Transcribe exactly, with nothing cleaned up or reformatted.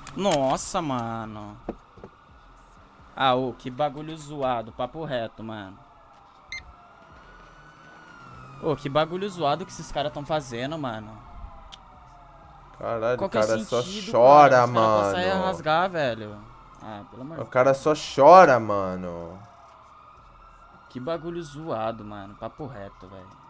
Nossa, mano. Ah, ô, que bagulho zoado. Papo reto, mano. Ô, que bagulho zoado que esses caras tão fazendo, mano. Caralho, o Qual que é o cara só sentido, cara? chora, Os caras passarem a mano. rasgar, velho. Ah, pelo amor O de cara Deus. só chora, mano. Que bagulho zoado, mano. Papo reto, velho.